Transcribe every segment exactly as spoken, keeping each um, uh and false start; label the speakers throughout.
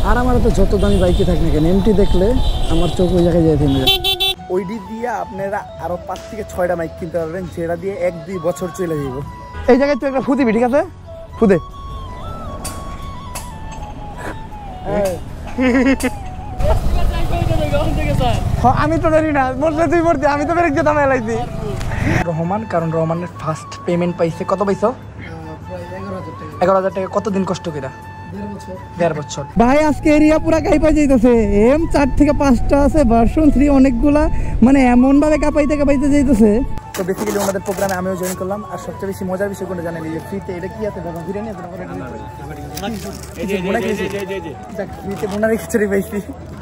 Speaker 1: আর আমার তো যত দামি বাইকে থাক না কেন এমটি দেখলে আমার চোখ ওই জায়গায় যেতে নেই। ওইটি দিয়ে আপনারা আরো পাঁচ থেকে ছয়টা বাইক কিনতে পারবেন, যেটা দিয়ে এক দুই বছর চলে যাব। এই জায়গায় তুই একটা ফুদিবি, ঠিক আছে? ফুদে। আমি তো জানি না, বললে তুই পড়তে, আমি তো ব্রেক যেতাম এলাইছি। রহমান, কারণ রহমানের ফার্স্ট পেমেন্ট পাইছে। কত পাইছো? এগারো হাজার টাকা। কতদিন কষ্ট করে? দেড় বছর। ভাই আজকে এরিয়া পুরা কাইপা যাইতেছে। এম চার থেকে পাঁচটা আছে, ভার্সন থ্রি অনেকগুলা, মানে এমন ভাবে কাঁপাইতে কাঁপাইতে যাইতেছে। তো বেসিক্যালি আমাদের প্রোগ্রামে আমিও জয়েন করলাম। আর সবচেয়ে বেশি মজার বিষয় কোনটা জানেন? এই ফ্রিতে এটা কি আছে? বাবা বিরিয়ানি আছে, ফ্রিতে বোনারি খিচুড়ি পাইছি।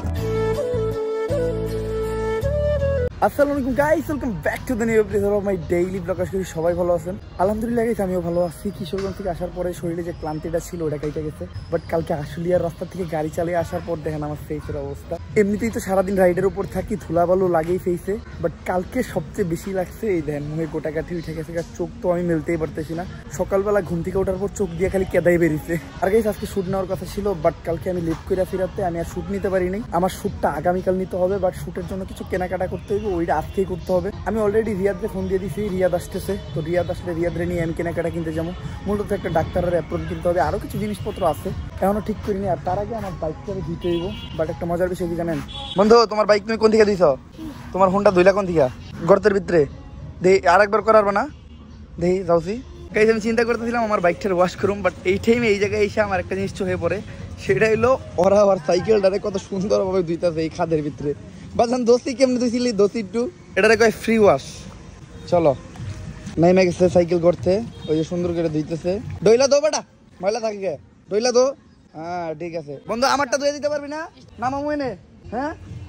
Speaker 1: আসসালামু আলাইকুম guys, welcome back to the new episode of my daily blog. আশা করি সবাই ভালো আছেন। আলহামদুলিল্লাহ গাইস, আমিও ভালো আছি। কিশোরগঞ্জ থেকে আসার পরে শরীরে যে ক্লান্তিটা ছিল ওটা কেটে গেছে। বাট কালকে আশুলিয়ার রাস্তা থেকে গাড়ি চালিয়ে আসার পর দেখেন আমার ফেসের অবস্থা। এমনিতেই তো সারাদিন রাইডের উপর থাকি, ধুলাবালু লাগেই ফেসে। বাট কালকে সবচেয়ে বেশি লাগছে এই দেন মুখে গোটা কাঠি উঠে গেছে। চোখ তো আমি মেলতেই পারতেছি না। সকালবেলা ঘুম থেকে ওঠার পর চোখ দিয়ে খালি কেদাই বেরিয়েছে। আর গাইস আজকে শুট নেওয়ার কথা ছিল, বাট কালকে আমি লেট করে ফিরাতে আমি আর শুট নিতে পারিনি। আমার শুটটা আগামীকাল নিতে হবে, বাট শুটের জন্য কিছু কেনাকাটা করতে হবে, ওইটা আজকেই করতে হবে। আমি অলরেডি রিয়াদকে ফোন দিয়ে দিছি, রিয়াদ আসতেছে। তো রিয়াদ আসলে রিয়াদরে নিয়ে আমি কেনাকাটা কিনতে যাবো। মূলত একটা ডাক্তারের অ্যাপ্রন কিনতে হবে, আরো কিছু জিনিসপত্র আছে এখনো ঠিক করিনি। আর তার আগে আমার বাইকটা আমি ধুতে দিব। বাট একটা মজার বিষয় কি জানেন বন্ধু? তোমার বাইক তুমি কোন থেকে দিছ? তোমার ফোনটা ধুইলা কোন থেকে? গর্তের ভিতরে দেই। আর একবার করার না দেই যাওছি। গাইস আমি চিন্তা করতেছিলাম আমার বাইকটার ওয়াশ করুম, বাট এই টাইমে এই জায়গায় এসে আমার একটা জিনিস চোখে পড়ে। সেটা হলো ওরা আবার সাইকেলটারে কত সুন্দরভাবে ধুইতেছে এই খাদের ভিতরে। বাজান দোষী কেমনি ধুইছিলি? দোষী একটু এটারে কয় ফ্রি ওয়াশ। চলো নাইমে গেছে সাইকেল করতে, ওই যে সুন্দর করে ধুইতেছে। ডইলা দো বেটা, ময়লা থাকে গে, ডইলা দো। হ্যাঁ ঠিক আছে বন্ধু, আমারটা ধুয়ে দিতে পারবি না? নামামু এনে। হ্যাঁ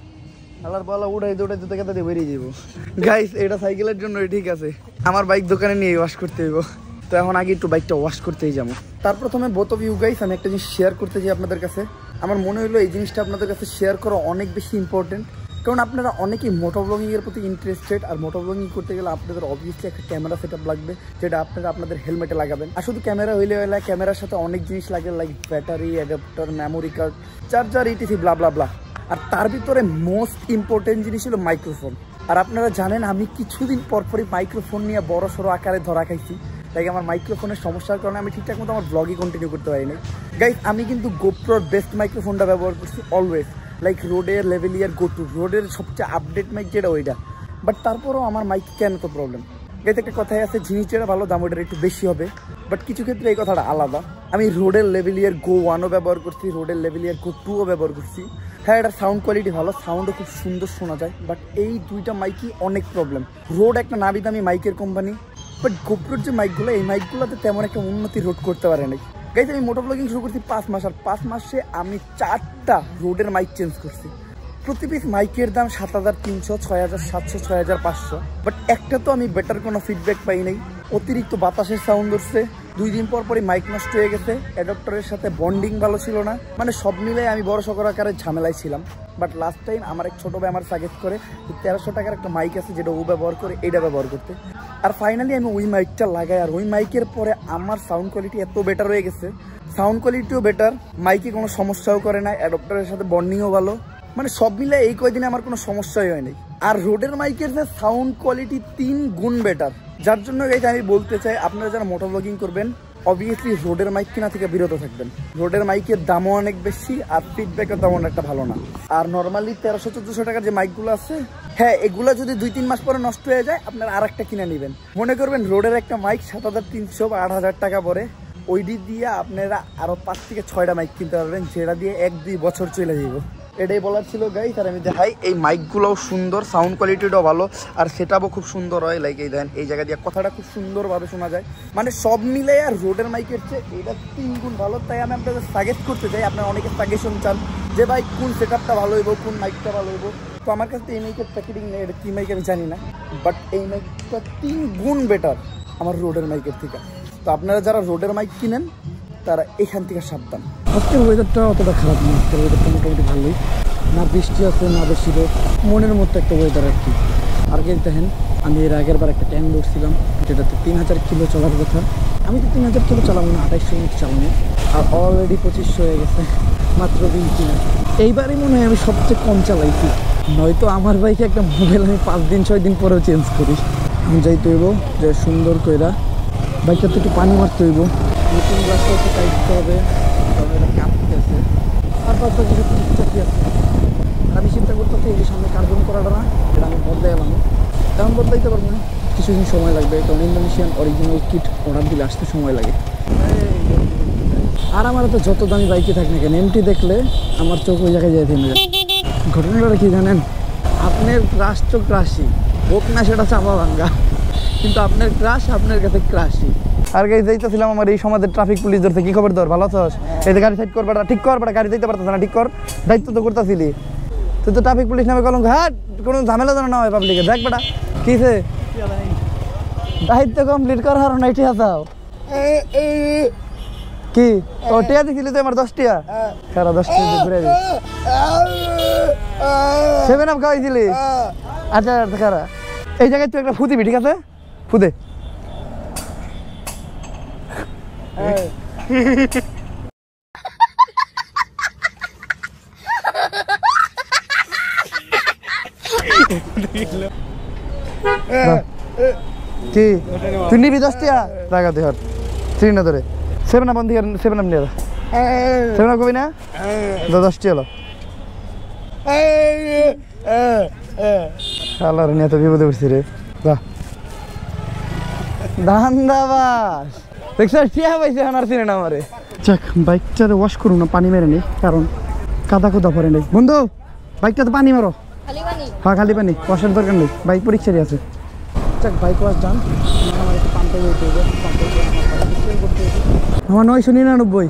Speaker 1: আলার বলা উড়াই দৌড়াই দিতে কেটে বেরিয়ে যাবো। গাইস এটা সাইকেলের জন্য ঠিক আছে, আমার বাইক দোকানে নিয়ে ওয়াশ করতে হইব। তো এখন আগে একটু বাইকটা ওয়াশ করতেই যাবো। তার প্রথমে বোথ অফ ইউ গাইস আমি একটা জিনিস শেয়ার করতে চাই আপনাদের কাছে। আমার মনে হলো এই জিনিসটা আপনাদের কাছে শেয়ার করা অনেক বেশি ইম্পর্টেন্ট, কারণ আপনারা অনেকেই মোটো ব্লগিংয়ের প্রতি ইন্টারেস্টেড। আর মোটো ব্লগিং করতে গেলে আপনাদের অবভিয়াসলি একটা ক্যামেরা সেট আপ লাগবে, যেটা আপনারা আপনাদের হেলমেটে লাগাবেন। আর শুধু ক্যামেরা হইলে হলে ক্যামেরার সাথে অনেক জিনিস লাগে, like battery, adapter, memory card, charger, etc blah blah blah. আর তার ভিতরে মোস্ট ইম্পর্টেন্ট জিনিস হলো মাইক্রোফোন। আর আপনারা জানেন আমি কিছুদিন পরপরই মাইক্রোফোন নিয়ে বড় সড়ো আকারে ধরা খাইছি। লাইক আমার মাইক্রোফোনের সমস্যার কারণে আমি ঠিকঠাক মতো আমার ব্লগই কন্টিনিউ করতে পারিনি। গাইস আমি কিন্তু গোপ্রোর বেস্ট মাইক্রোফোনটা ব্যবহার করছি অলওয়েজ, লাইক রোডের লেভেলিয়ার গো টু, রোডের সবচেয়ে আপডেট মাইক যেটা ওইটা। বাট তারপরেও আমার মাইক কেন তো প্রবলেম। গাইস একটা কথাই আছে, জিনিস যেটা ভালো দাম ওইটার একটু বেশি হবে। বাট কিছু ক্ষেত্রে এই কথাটা আলাদা। আমি রোডের লেভেলিয়ার গো ওয়ানও ব্যবহার করছি, রোডের লেভেলিয়ার গো টুও ব্যবহার করছি। হ্যাঁ এটার সাউন্ড কোয়ালিটি ভালো, সাউন্ডও খুব সুন্দর শোনা যায়। বাট এই দুইটা মাইকই অনেক প্রবলেম। রোড একটা নামি দামি মাইকের কোম্পানি, বাট গোপ্রোর যে মাইকগুলো এই মাইকগুলোতে তেমন একটা উন্নতি রোড করতে পারে নাই। গাইস আমি মোটো ব্লগিং শুরু করছি পাঁচ মাস, আর পাঁচ মাসে আমি চারটা রোডের মাইক চেঞ্জ করছি। প্রতি পিস মাইকের দাম সাত হাজার তিনশো, ছয় হাজার সাতশো, ছয় হাজার পাঁচশো। বাট একটা তো আমি বেটার কোনো ফিডব্যাক পাই নাই। অতিরিক্ত বাতাসের সাউন্ড হচ্ছে, দুই দিন পর পরই মাইক নষ্ট হয়ে গেছে, অ্যাডাপ্টারের সাথে বন্ডিং ভালো ছিল না, মানে সব মিলে আমি বড় সকর আকারে ঝামেলায় ছিলাম। বাট লাস্ট টাইম আমার এক ছোটো ভাই আমার সাজেস্ট করে তেরোশো টাকার একটা মাইক আছে যেটা ও ব্যবহার করে, এইটা ব্যবহার করতে। আর ফাইনালি আমি ওই মাইকটা লাগাই, আর ওই মাইকের পরে আমার সাউন্ড কোয়ালিটি এত বেটার হয়ে গেছে, সাউন্ড কোয়ালিটিও বেটার, মাইকে কোনো সমস্যাও করে না, অ্যাডাপ্টারের সাথে বন্ডিংও ভালো, মানে সব মিলে এই কয়দিনে আমার কোনো সমস্যাই হয়নি। আর রোডের মাইকের যে সাউন্ড কোয়ালিটি তিন গুণ বেটার, যার জন্য গাইস আমি বলতে চাই আপনারা যারা মোটো ব্লগিং করবেন অবভিয়াসলি রোডের মাইক কিনা থেকে বিরত থাকবেন। রোডের মাইকের দামও অনেক বেশি, আর ফিডব্যাকও তেমন একটা ভালো না। আর নর্মালি তেরোশো চোদ্দশো টাকার যে মাইকগুলো আছে, হ্যাঁ এগুলো যদি দুই তিন মাস পরে নষ্ট হয়ে যায় আপনারা আর একটা কিনে নেবেন। মনে করবেন রোডের একটা মাইক সাত হাজার তিনশো বা আট হাজার টাকা পরে, ওইটি দিয়ে আপনারা আরো পাঁচ থেকে ছয়টা মাইক কিনতে পারবেন, যেটা দিয়ে এক দুই বছর চলে যাব। এটাই বলার ছিল গাইস। আর আমি দেখাই এই মাইকগুলোও সুন্দর, সাউন্ড কোয়ালিটিটাও ভালো, আর সেটাও খুব সুন্দর হয়। লাইক এই দেন এই জায়গা দিয়ে কথাটা খুব সুন্দরভাবে শোনা যায়, মানে সব মিলে আর রোডের মাইকের চেয়ে এটা তিন গুণ ভালো। তাই আমি আপনাদের সাজেস্ট করতে চাই, আপনারা অনেকে সাজেশন চান যে ভাই কোন সেট আপটা ভালো হইব, কোন মাইকটা ভালো হইব। তো আমার কাছে এই মাইকের প্যাকেটিং নেই, এটা কী মাইক আমি জানি না, বাট এই মাইকটা তিন গুণ বেটার আমার রোডের মাইকের থেকে। তো আপনারা যারা রোডের মাইক কিনেন তারা এখান থেকে সাবধান। আজকের ওয়েদারটা অতটা খারাপ না, আজকের ওয়েদারটা মোটামুটি ভালোই, না বৃষ্টি আছে না বেশি রোদ, মনের মতো একটা ওয়েদার আর কি। আর গেল দেখেন আমি এর আগের বার একটা ট্যাঙ্ক ধরছিলাম যেটাতে তিন হাজার কিলো চলার কথা, আমি তো তিন হাজার কিলো চালাবো না, আঠাইশশো মিনিট চালাবো, আর অলরেডি পঁচিশশো হয়ে গেছে মাত্র বিশ দিনে। এইবারই মনে হয় আমি সবচেয়ে কম চালাইছি, নয়তো আমার বাইকে একটা মোবাইল আমি পাঁচ দিন ছয় দিন পরেও চেঞ্জ করি। আমি যাইতে হইব যে সুন্দর কইরা বাইকটা তো একটু পানি মারতে হইব, নতুন গ্লাসটা একটু টাইট দিতে হবে, কারণ এটা কাঁপতে আছে, আর বাদ বাকি সব ঠিকঠাকই আছে। আর আমি চিন্তা করতেছি এই যে সামনে কার্বন করাটা না, এটা আমি বদলাই এলাম, তেমন বদলাইতে পারবো না, কিছুদিন সময় লাগবে, কারণ ইন্দোনেশিয়ান অরিজিনাল কিট অর্ডার দিলে আসতে সময় লাগে। আর আমার তো যত দামি বাইকে থাক না কেন, এমটি দেখলে আমার চোখ ওই জায়গায় যাই থেমে যায়। ঘটনাটা কি জানেন, আপনার ক্রাশ তো ক্রাশই হোক না, সেটা চাপা ভাঙ্গা, কিন্তু আপনার ক্রাশ আপনার কাছে ক্রাশই। আর গাড়ি যাইতেছিলাম আমার এই সমাজের ট্রাফিক পুলিশ ধরতে, কি খবর তোর, ভালো আছস? এই যে গাড়ি সাইড কর, বেটা ঠিক কর, বেটা গাড়ি যাইতে পারতেছ না, ঠিক কর, দায়িত্ব তো করতেছিলি তুই, তো ট্রাফিক পুলিশ নামে কলঙ্ক, হ্যাঁ কোনো ঝামেলা যেন না হয় পাবলিকে। দেখ বেটা কিসে দায়িত্ব কমপ্লিট কর, হারো না এটি হাতাও কি ও টিয়া দিছিলি তো আমার দশ টিয়া, সারা দশ টিয়া ঘুরে দিস, সেভেন আপ খাওয়াইছিলি, আচ্ছা আচ্ছা খারা এই জায়গায় তুই একটা ফুদিবি, ঠিক আছে ফুদে। কি তুই নিবি দশ টিয়া টাকা তুই হর চিনি না তোরে, সেভেন আপ বন্ধ সেভেন আপ নিয়ে যা, সেভেন আপ কবি না দশ টিয়া এলো শালার নিয়ে তো বিপদে উঠছি রে, যা ধান্দাবাস দেখছ টিয়া পাইছে এখন আর চিনে না আমারে। যাক বাইকটারে ওয়াশ করুন না, পানি মেরে নি, কারণ কাদা কোদা পরে নেই। বন্ধু বাইকটাতে পানি মারো, হ্যাঁ খালি পানি, ওয়াশের দরকার নেই, বাইক পরীক্ষারই আছে। যাক বাইক ওয়াশ ডান, আমার একটু পাম্পে যেতে হবে, পাম্পে করতে হবে। আমার নয়শো নিরানব্বই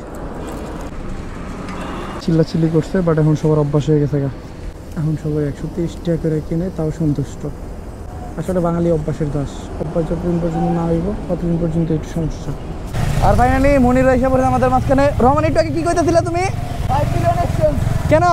Speaker 1: চিল্লা চিল্লি করছে, বাট এখন সবার অভ্যাস হয়ে গেছে গা, এখন সবাই একশো তিরিশ টাকা করে কিনে তাও সন্তুষ্ট। আসলে বাঙালি অভ্যাসের দাস, অভ্যাস যতদিন পর্যন্ত না হইব ততদিন পর্যন্ত একটু সমস্যা। আর ফাইনালি মনির এসে পড়ে আমাদের মাঝখানে। রহমান একটু আগে কি কইতেছিলে তুমি? কেন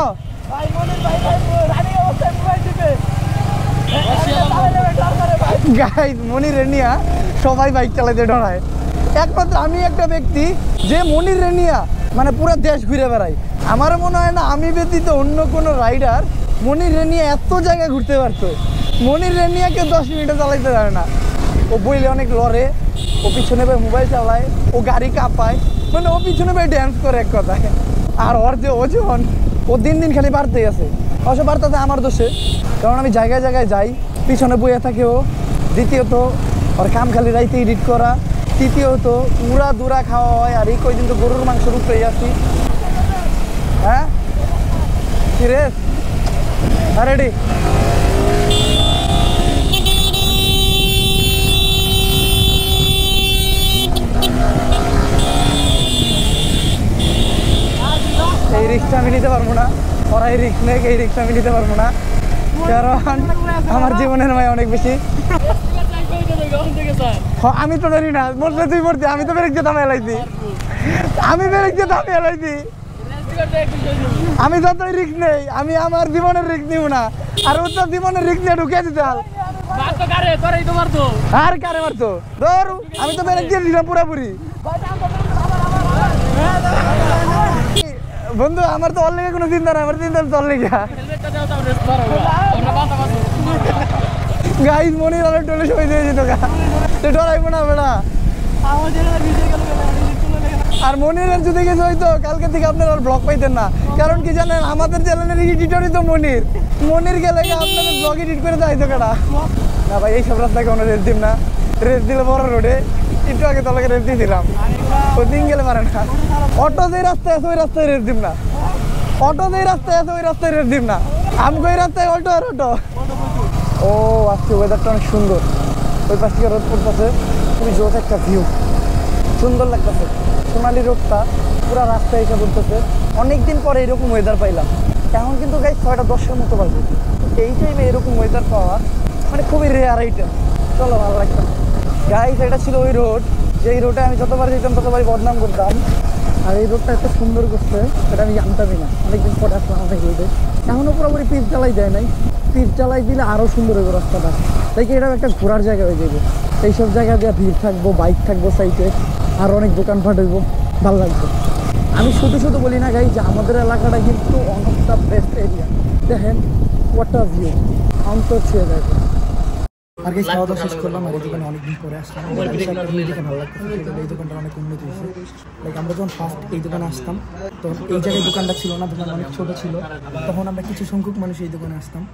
Speaker 1: গাইস মনির রেনিয়া সবাই বাইক চালাতে ডরায়, একমাত্র আমি একটা ব্যক্তি যে মনির রেনিয়া মানে পুরো দেশ ঘুরে বেড়াই। আমার মনে হয় না আমি ব্যতীত অন্য কোনো রাইডার মনির রেনিয়া এত জায়গায় ঘুরতে পারতো। মনির রেনিয়াকে দশ মিনিটে চালাইতে পারে না, ও বইলে অনেক লড়ে, ও পিছনে ভাই মোবাইল চালায়, ও গাড়ি কাঁপায়, মানে ও পিছনে ভাই ড্যান্স করে এক কথায়। আর ওর যে ওজন ও দিন দিন খালি বাড়তেই আছে, অবশ্য বাড়তেছে আমার দোষে, কারণ আমি জায়গায় জায়গায় যাই, পিছনে বইয়ে থাকে ও। দ্বিতীয়ত ওর কাম খালি রাইতে এডিট করা, তৃতীয়ত উড়া দুরা খাওয়া হয়, আর এই কয়দিন তো গরুর মাংসের উপরেই আছি। হ্যাঁ কি রে রেডি এই রিক্সা আমি নিতে পারবো না, ওরা এই রিক্স নেই, এই রিক্সা আমি নিতে পারবো না, কারণ আমার জীবনের মায় অনেক বেশি। আমি তো জানি না বলতে তুই পড়তে, আমি তো ব্রেক যেতাম এলাইছি, আমি ব্রেক যেতাম এলাইছি, আমি যতই রিক্স নেই, আমি আমার জীবনের রিক্স নিব না, আর ও তো জীবনের রিক্স নিয়ে ঢুকে দিতে আর কারে মারতো ধর, আমি তো ব্রেক দিয়ে দিলাম পুরাপুরি। বন্ধু আমার তো ওর লেগে কোনো চিন্তা নাই, আমার চিন্তা তোর লেগে। গাইস মনির আলো টোলে সবাই দিয়ে যেত গা, তো ডরাইবো না বেড়া। আর মনিরের যদি কিছু হইতো কালকে থেকে আপনারা আর ব্লগ পাইতেন না, কারণ কি জানেন আমাদের চ্যানেলের এডিটরই তো মনির। মনির গেলে আপনাদের ব্লগ এডিট করে দেয় কেডা না ভাই, এইসব রাস্তায় কোনো রেস দিন না, রেস দিলে বড় রোডে, একটু আগে তোলাকে রেস দিয়েছিলাম, ওই দিন গেলে পারে না। অটো যে রাস্তায় আছে ওই রাস্তায় রেস দিব না, অটো যে রাস্তায় আছে ওই রাস্তায় রেস দিব না, আমগো এই রাস্তায় অটো আর অটো। ও আজকে ওয়েদারটা অনেক সুন্দর, ওই পাশ থেকে রোদ পড়তেছে, খুবই জোর একটা ভিউ, সুন্দর লাগতেছে। সোনালি রোদটা পুরো রাস্তায় এসে পড়তেছে, অনেকদিন পরে এরকম ওয়েদার পাইলাম। এখন কিন্তু গাইস ছয়টা দশের মতো বাজে, এই টাইমে এরকম ওয়েদার পাওয়া মানে খুবই রেয়ার আইটেম। চলো ভালো লাগতাম গাইস, এটা ছিল ওই রোড, যেই রোডে আমি যতবার যেতাম ততবারই বদনাম করতাম। আর এই রোডটা এত সুন্দর করছে সেটা আমি জানতামই না, অনেকদিন পরে আসলাম অনেক রোডে। এখনও পুরোপুরি পিচ জ্বালাই দেয় নাই, পিচ জ্বালাই দিলে আরও সুন্দর হবে রাস্তাটা, তাই কি এটাও একটা ঘোরার জায়গা হয়ে যাবে। এইসব জায়গা দিয়ে ভিড় থাকবো, বাইক থাকবো সাইডে, আর অনেক দোকানপাট হইব, ভালো লাগবে। আমি শুধু শুধু বলি না গাই যে আমাদের এলাকাটা কিন্তু one of the best area. দেখেন হোয়াট আ ভিউ, অন্তর ছুঁয়ে যায়। আর গাইস খাওয়া দাওয়া শেষ করলাম, আর এই দোকানে অনেকদিন পরে আসলাম। দেখে ভালো লাগতেছে, এই দোকানটা অনেক উন্নতি হয়েছে। লাইক আমরা যখন ফার্স্ট এই দোকানে আসতাম তখন এই জায়গায় দোকানটা ছিল না, দোকান অনেক ছোট ছিল। তখন আমরা কিছু সংখ্যক মানুষ এই দোকানে আসতাম,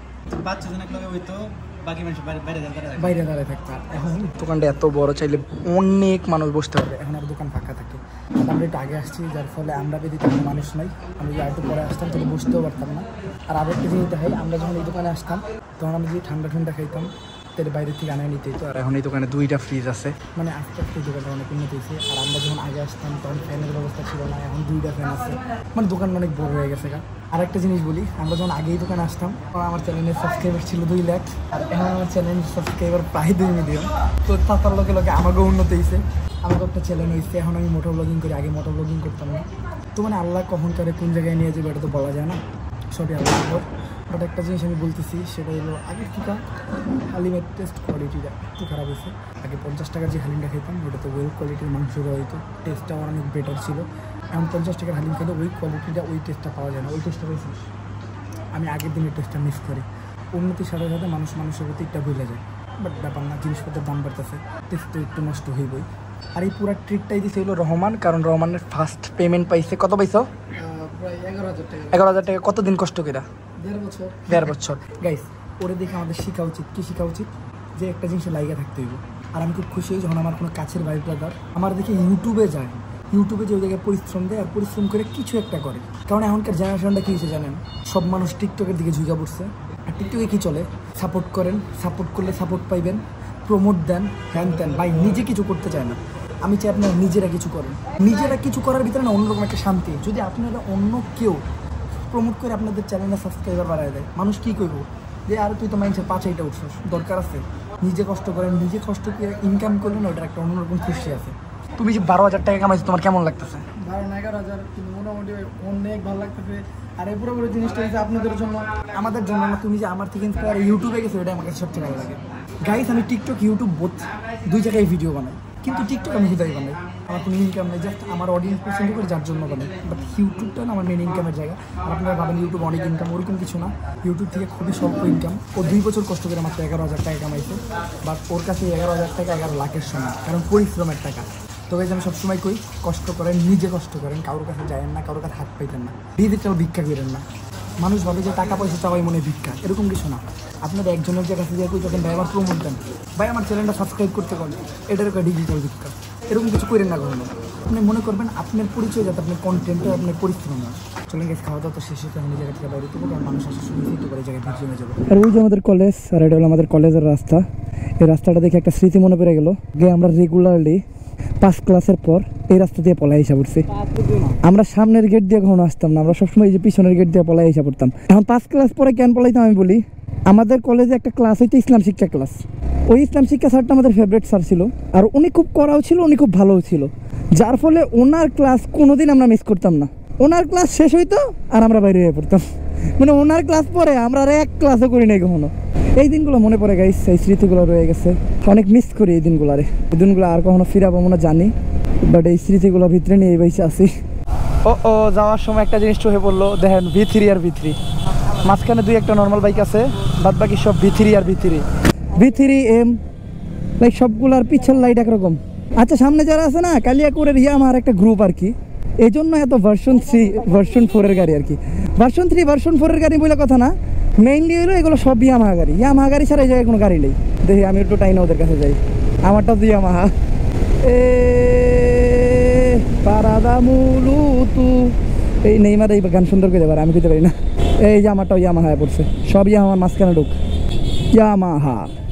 Speaker 1: বাইরে দাঁড়ায় থাকতাম। এখন দোকানটা এত বড়, চাইলে অনেক মানুষ বসতে পারবে। এখন আর দোকান ফাঁকা থাকে। আমরা একটু আগে আসছি, যার ফলে আমরা বেদি তেমন মানুষ নাই। আমি যদি একটু পরে আসতাম তাহলে বসতেও পারতাম না। আর আরেকটা জিনিস দেখাই, আমরা যখন এই দোকানে আসতাম তখন আমরা যদি ঠান্ডা ঠান্ডা খাইতাম তাহলে বাইরে থেকে আনায় নিতে হতো। আর এখন এই দোকানে দুইটা ফ্রিজ আছে, মানে আস্তে আস্তে এই দোকানটা অনেক উন্নতি হয়েছে। আর আমরা যখন আগে আসতাম তখন ফ্যানের ব্যবস্থা ছিল না, এখন দুইটা ফ্যান আছে, মানে দোকান অনেক বড় হয়ে গেছে। আর একটা জিনিস বলি, আমরা যখন আগে এই দোকানে আসতাম তখন আমার চ্যানেলের সাবস্ক্রাইবার ছিল দুই লাখ, আর এখন আমার চ্যানেলের সাবস্ক্রাইবার প্রায় দুই মিলিয়ন। তো তার লগে লগে আমাকেও উন্নতি হয়েছে, আমাকে একটা চ্যানেল হয়েছে। এখন আমি মোটর ব্লগিং করি, আগে মোটর ব্লগিং করতাম না। তো মানে আল্লাহ কখন করে কোন জায়গায় নিয়ে যাবে এটা তো বলা যায় না, সবই আল্লাহর উপর। বাট একটা জিনিস আমি বলতেছি, সেটা হলো আগের থেকে হালিমের টেস্ট কোয়ালিটিটা একটু খারাপ হয়েছে। আগে পঞ্চাশ টাকার যে হালিমটা খেতাম ওটা তো ওয়েল কোয়ালিটির মাংস দেওয়া হইতো, টেস্টটা আমার অনেক বেটার ছিল। এখন পঞ্চাশ টাকার হালিম খেলে ওই কোয়ালিটিটা, ওই টেস্টটা পাওয়া যায় না। ওই টেস্টটা পেয়েছি আমি আগের দিনের টেস্টটা মিস করি। উন্নতির সাথে সাথে মানুষ মানুষের প্রতি একটা ভুলে যায়। বাট ব্যাপার না, জিনিসপত্রের দাম বাড়তেছে, টেস্ট তো একটু নষ্ট হইবই। আর এই পুরো ট্রিটটাই দিয়েছে হলো রহমান, কারণ রহমানের ফার্স্ট পেমেন্ট পাইছে। কত পাইছো? এগারো হাজার টাকা। এগারো হাজার টাকা কতদিন কষ্ট করে? দেড় বছর। দেড় বছর গাইস, ওরে দেখে আমাদের শেখা উচিত। কি শেখা উচিত? যে একটা জিনিসে লাইগা থাকতে হইব। আর আমি খুব খুশি হই যখন আমার কোনো কাছের ভাই ব্রাদার আমার দেখে ইউটিউবে যায়, ইউটিউবে যে ওই জায়গায় পরিশ্রম দেয় আর পরিশ্রম করে কিছু একটা করে। কারণ এখনকার জেনারেশনটা কী হয়েছে জানেন, সব মানুষ টিকটকের দিকে ঝুঁকা পড়ছে। আর টিকটকে কী চলে? সাপোর্ট করেন, সাপোর্ট করলে সাপোর্ট পাইবেন, প্রমোট দেন, হ্যান দেন। ভাই নিজে কিছু করতে চায় না। আমি চাই আপনারা নিজেরা কিছু করেন। নিজেরা কিছু করার ভিতরে না অন্যরকম একটা শান্তি। যদি আপনারা অন্য কেউ প্রমোট করে আপনাদের চ্যানেলে সাবস্ক্রাইবার বাড়ায় দেয়, মানুষ কী করব যে আর তুই তো মানুষের পাঁচাইটা উঠছিস, দরকার আছে নিজে কষ্ট করেন। নিজে কষ্ট করে ইনকাম করলেন, ওটার একটা অন্যরকম খুশি আছে। তুমি যে বারো হাজার টাকা কামাইছো, তোমার কেমন লাগতেছে? বারো না এগারো হাজার মোটামুটি অনেক ভালো লাগতেছে। আর এই পুরো পুরো জিনিসটা হচ্ছে আপনাদের জন্য, আমাদের জন্য না। তুমি যে আমার থেকে ইন্সপায়ার ইউটিউবে গেছো, এটা আমার কাছে সবচেয়ে ভালো লাগে। গাইস আমি টিকটক ইউটিউব বোথ দুই জায়গায় ভিডিও বানাই, কিন্তু টিকটক আমি কোথায় বানাই, আমার কোনো ইনকাম নেই, জাস্ট আমার অডিয়েন্স পছন্দ করে যার জন্য বানাই। বাট ইউটিউবটা না আমার মেন ইনকামের জায়গা। আর আপনারা ভাবেন ইউটিউব অনেক ইনকাম, ওরকম কিছু না। ইউটিউব থেকে খুবই স্বল্প ইনকাম। ও দুই বছর কষ্ট করে মাত্র এগারো হাজার টাকা কামাইছে। বাট ওর কাছে এগারো হাজার টাকা এগারো লাখের সমান, কারণ পরিশ্রমের টাকা। তো গাইস আমি সবসময় কই, কষ্ট করেন, নিজে কষ্ট করেন, কারোর কাছে যায়েন না, কারোর কাছে হাত পাইতেন না, নিজেরটাও ভিক্ষা করেন না। মানুষ ভাবে যে টাকা পয়সা চাওয়াই মনে ভিক্ষা, এরকম কিছু না। আপনাদের একজনের যে কাছে দিয়ে যখন ভাই আমার প্রমোট দেন, ভাই আমার চ্যানেলটা সাবস্ক্রাইব করতে পারেন, এটার একটা ডিজিটাল ভিক্ষা, এরকম কিছু করেন না কখনো। আপনি মনে করবেন আপনার পরিচয় যাতে আপনার কন্টেন্টে আপনার পরিশ্রম হয়। চলেন গেছে খাওয়া দাওয়া তো শেষে আমি জায়গা থেকে বাইরে দেবো, কারণ মানুষ আসে শুনে ফিরতে পারে জায়গায় ভিড় জমে যাবে। আর ওই যে আমাদের কলেজ, আর এটা হলো আমাদের কলেজের রাস্তা। এই রাস্তাটা দেখে একটা স্মৃতি মনে পড়ে গেল। গিয়ে আমরা রেগুলারলি পাঁচ ক্লাসের পর এই রাস্তা দিয়ে পলাই এসে পড়ছি। আমরা সামনের গেট দিয়ে কখনো আসতাম না, আমরা সবসময় এই যে পিছনের গেট দিয়ে পলাই এসে পড়তাম। এখন পাঁচ ক্লাস পরে কেন পলাইতাম আমি বলি, আমাদের কলেজে একটা ক্লাস হইতো ইসলাম শিক্ষা ক্লাস। ওই ইসলাম শিক্ষা স্যারটা আমাদের ফেভারিট স্যার ছিল, আর উনি খুব কড়াও ছিল, উনি খুব ভালোও ছিল, যার ফলে ওনার ক্লাস কোনোদিন আমরা মিস করতাম না। ওনার ক্লাস শেষ হইতো আর আমরা বাইরে হয়ে পড়তাম, মানে ওনার ক্লাস পরে আমরা আর এক ক্লাসও করি নাই কখনো। এই দিনগুলো মনে পড়ে গাইস, এই স্মৃতিগুলো রয়ে গেছে, অনেক মিস করি এই দিনগুলারে। এই দিনগুলো আর কখনো ফিরাবো মনে জানি, বাট এই স্মৃতিগুলোর ভিতরে নিয়ে এই বাইসে আসি। ও ও যাওয়ার সময় একটা জিনিস চোখে পড়লো, দেখেন ভি থ্রি আর ভি থ্রি, মাঝখানে দুই একটা নর্মাল বাইক আছে, বাদ বাকি সব ভি থ্রি আর V three V three M, like সবগুলার পিছের লাইট একরকম। আচ্ছা সামনে যারা আছে না, কালিয়াকুরের ইয়ামাহার একটা গ্রুপ আর কি, এই জন্য এত ভার্সন থ্রি ভার্সন ফোরের গাড়ি আর কি। ভার্সন থ্রি ভার্সন ফোরের গাড়ি বলে কথা না, মেইনলি হলো এগুলো সব ইয়ামাহা গাড়ি। ইয়ামাহা গাড়ি ছাড়া এই জায়গায় কোনো গাড়ি নেই। দেখি আমি একটু টাইনে ওদের কাছে যাই, আমারটা তো ইয়ামাহা। এ পারাদা মুলু তু, এই নেইমার এই গান সুন্দর করে দেবার আমি কইতে পারি না। এই যে আমারটাও ইয়ামাহা পড়ছে, সব ইয়ামাহার মাঝখানে ঢুক ইয়ামাহা।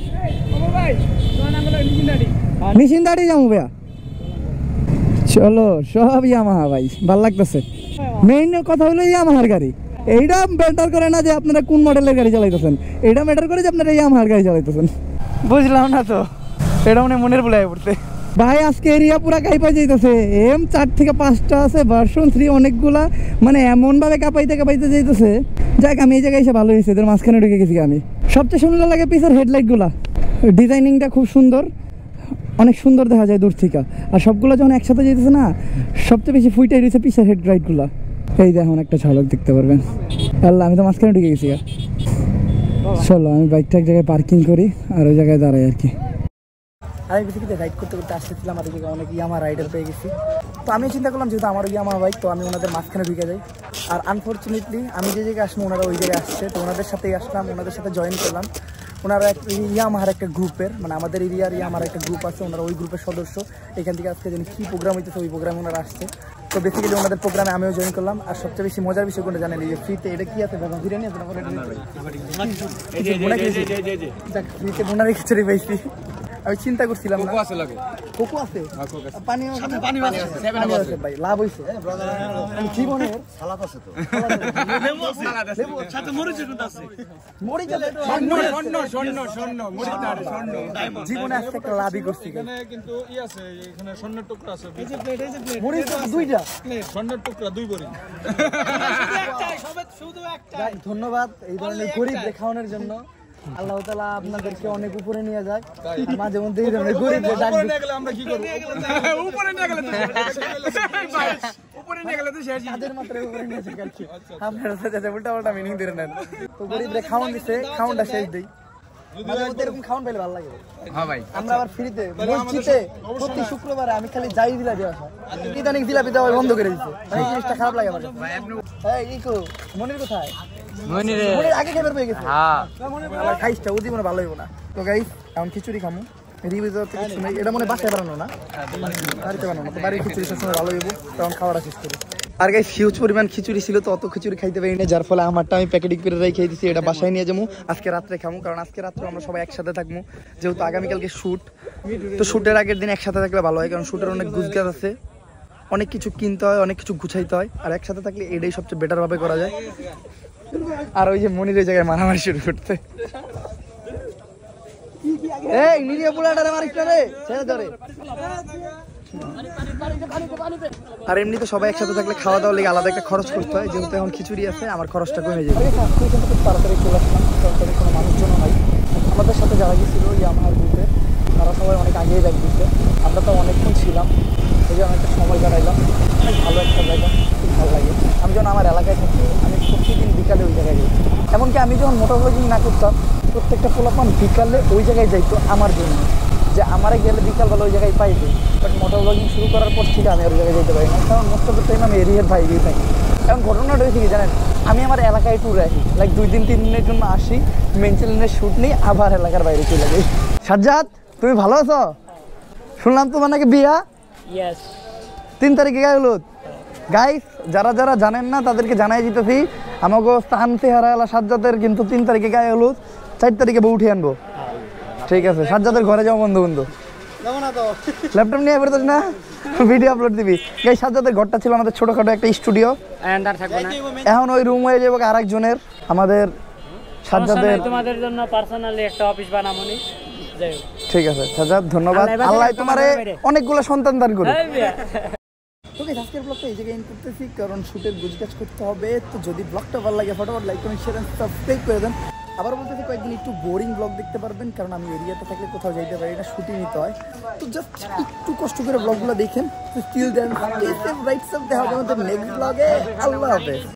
Speaker 1: মেশিন দাঁড়ি যাবো ভাইয়া, চলো সব ইয়ামাহা ভাই, ভাল লাগতেছে। মেইন কথা হলো ইয়ামাহার গাড়ি। এইটা ম্যাটার করে না যে আপনারা কোন মডেলের গাড়ি চালাইতেছেন, এটা ম্যাটার করে যে আপনারা ইয়ামাহার গাড়ি চালাইতেছেন। বুঝলাম না তো, এটা মনে মনের ভুলে পড়ছে ভাই। আজকে এরিয়া পুরা কাঁপাই যাইতেছে, এম চার থেকে পাঁচটা আছে, ভার্সন থ্রি অনেকগুলা, মানে এমনভাবে কাঁপাইতে কাঁপাইতে যাইতেছে। যাক আমি এই জায়গায় এসে ভালো হয়েছে, এদের মাঝখানে ঢুকে গেছি আমি। সবচেয়ে সুন্দর লাগে পিসের হেডলাইটগুলা, ডিজাইনিংটা খুব সুন্দর। অনেক সুন্দর দেখা যায় দূর থেকে। আর সবগুলো যখন একসাথে যেতেছে না, সবচেয়ে বেশি ফুইটাই রয়েছে পিসের হেড রাইডগুলো। এই দেখুন একটা ঝলক দেখতে পারবেন। আল্লাহ, আমি তো মাঝখানে ঢুকে গেছি। চলো আমি বাইকটা এক জায়গায় পার্কিং করি আর ওই জায়গায় দাঁড়াই আর কি। আমি বেসিক্যালি রাইড করতে করতে আসতেছিলাম, আর দিকে অনেক ইয়ামা রাইডার পেয়ে গেছি। তো আমি চিন্তা করলাম যেহেতু আমার ইয়ামা বাইক, তো আমি ওনাদের মাঝখানে ঢুকে যাই। আর আনফর্চুনেটলি আমি যে জায়গায় আসবো ওনারা ওই জায়গায় আসছে, তো ওনাদের সাথেই আসলাম, ওনাদের সাথে জয়েন করলাম। ওনারা এক ইয়ামাহার একটা গ্রুপের, মানে আমাদের এরিয়ার ইয়ামার একটা গ্রুপ আছে, ওনারা ওই গ্রুপের সদস্য। এখান থেকে আজকে জানি কী প্রোগ্রাম হইতেছে, ওই প্রোগ্রামে ওনারা আসছে। তো বেসিক্যালি ওনাদের প্রোগ্রামে আমিও জয়েন করলাম। আর সবচেয়ে বেশি মজার বিষয় কোনটা জানেন, এই যে ফ্রিতে এটা কি আছে, বাবা বিরিয়ানি আছে না, ফ্রিতে বোনারি খিচুড়ি পাইছি। আমি চিন্তা করছিলাম না, কোকো আছে, পানি আছে ভাই, লাভ হইছে। জীবনের সালাদ আছে তো, জীবনে আজকে একটা লাভই করছি।
Speaker 2: কিন্তু ই আছে এখানে স্বর্ণের টুকরা আছে,
Speaker 1: দুইটা
Speaker 2: স্বর্ণের টুকরা দুই বড়ি।
Speaker 1: ধন্যবাদ এই ধরনের গরিব দেখানোর জন্য। আল্লাহ তাআলা আপনাদেরকে অনেক উপরে নিয়ে যায়। মাঝে মধ্যে এই ধরনের গরিবদের ডাক দিলে আমরা কি করব? উপরে নিয়ে গেলে উপরে নিয়ে গেলে তো শেষ, তাদের মাত্র উপরে নিয়ে যায় আর কি। আপনারা সাথে উল্টা পাল্টা মিনিং দিয়ে নেন। তো গরিবদের খাওয়ান দিছে, খাওয়ানটা শেষ দেই। মাঝে মধ্যে এরকম খাওয়ান পাইলে ভালো লাগে। হ্যাঁ ভাই, আমরা আবার ফ্রিতে মসজিদে প্রতি শুক্রবারে আমি খালি যাই জিলাপি আসা, ইদানিং জিলাপি দেওয়া বন্ধ করে দিচ্ছে। এই জিনিসটা খারাপ লাগে আমার। এই ইকো মনির কোথায়? মনির আগে খাবার পেয়ে গেছে। হ্যাঁ আমার খাইছটা ও জীবনে ভালো হইব না। তো গাইস এখন খিচুড়ি খামু। রিভিউ দেওয়ার থেকে কিছু নেই, এটা মনে বাসায় বানানো না, বাড়িতে বানানো। তো বাড়ির খিচুড়ি সবসময় ভালো হইব, তখন খাওয়াটা শেষ করি। আর গাইস হিউজ পরিমাণ খিচুড়ি ছিল, তো অত খিচুড়ি খাইতে পারি না, যার ফলে আমারটা আমি প্যাকেটিং করে রেখে দিয়েছি। এটা বাসায় নিয়ে যাবো, আজকে রাত্রে খামু, কারণ আজকে রাত্রে আমরা সবাই একসাথে থাকবো, যেহেতু আগামীকালকে শ্যুট। তো শ্যুটের আগের দিন একসাথে থাকলে ভালো হয়, কারণ শ্যুটের অনেক গুজগাছ আছে, অনেক কিছু কিনতে হয়, অনেক কিছু গুছাইতে হয়। আর একসাথে থাকলে এটাই সবচেয়ে বেটার ভাবে করা যায়। আর ওই যে মনির ওই জায়গায় মারামারি শুরু করতে, এই নিরিয়া পোলাটারে মারিস না রে, ছেড়ে ধরে। আর এমনি তো সবাই একসাথে থাকলে খাওয়া দাওয়া লেগে আলাদা একটা খরচ করতে হয়, যেহেতু এখন খিচুড়ি আছে আমার খরচটা কমে যাবে। খুব তাড়াতাড়ি চলে আসলাম, তাড়াতাড়ি কোনো মানুষজন নাই। আমাদের সাথে যারা গেছিল ওই আমার গ্রুপে, তারা সবাই অনেক আগেই ব্যাগ দিচ্ছে। আমরা তো অনেকক্ষণ ছিলাম, এই যে অনেকটা সময় কাটাইলাম। অনেক ভালো একটা জায়গা, খুব ভালো লাগে। আমি যখন আমার এলাকায় থাকি আমি প্রতিদিন বিকালে ওই জায়গায় যাই। এমনকি আমি যখন মোটর ব্লগিং না করতাম, প্রত্যেকটা পোলাপান বিকালে ওই জায়গায় যাইতো আমার জন্য, যে আমারে গেলে বিকালবেলা ওই জায়গায় পাইবে। বাট মোটর ব্লগিং শুরু করার পর থেকে আমি আর ওই জায়গায় যেতে পারি না, কারণ মোস্ট অফ দ্য টাইম আমি এরিয়ার বাইরেই থাকি। এখন ঘটনাটা হয়েছে কি জানেন, আমি আমার এলাকায় ট্যুরে আসি, লাইক দুই দিন তিন দিনের জন্য আসি, মেন চ্যানেলের শ্যুট নিই, আবার এলাকার বাইরে চলে যাই। সাজ্জাদ তুমি ভালো আছো? শুনলাম তোমার নাকি বিয়া?
Speaker 3: ইয়েস,
Speaker 1: তিন তারিখে গায়ে হলুদ। গাইস যারা যারা জানেন না তাদেরকে জানাই দিতেছি, আমাকে স্থান চেহারা এলা সাজ্জাদের কিন্তু তিন তারিখে গায়ে হলুদ, চার তারিখে বউ উঠে আনবো। ঠিক আছে, সাজ্জাদের ঘরে যাও বন্ধু বন্ধু, ল্যাপটপ নিয়ে বেরোত না, ভিডিও আপলোড দিবি। গাইস সাজ্জাদের ঘরটা ছিল আমাদের ছোটখাটো একটা স্টুডিও, এখন ওই রুম হয়ে যাবে আরেকজনের। আমাদের সাজ্জাদের
Speaker 3: তোমাদের জন্য পার্সোনালি একটা অফিস বানামনি।
Speaker 1: ঠিক আছে সাজ্জাদ, ধন্যবাদ। আল্লাহ তোমারে অনেকগুলো সন্তান দান করুক। ওকে, আজকের ব্লগটা এই জায়গায় এন্ড করতেছি, কারণ শুটের গুজকাজ করতে হবে। তো যদি ব্লগটা ভালো লাগে ফটাফট like comment share and subscribe করে দেন। আবার বলতেছি কয়েকদিন একটু বোরিং ব্লগ দেখতে পারবেন, কারণ আমি এরিয়াতে থাকলে কোথাও যাইতে পারি না, শুটিং নিতে হয়। তো জাস্ট একটু কষ্ট করে ব্লগগুলো দেখেন। তো স্টিল দেন রাইট সাব দেখা হবে আমাদের নেক্সট ব্লগে। আল্লাহ হাফেজ।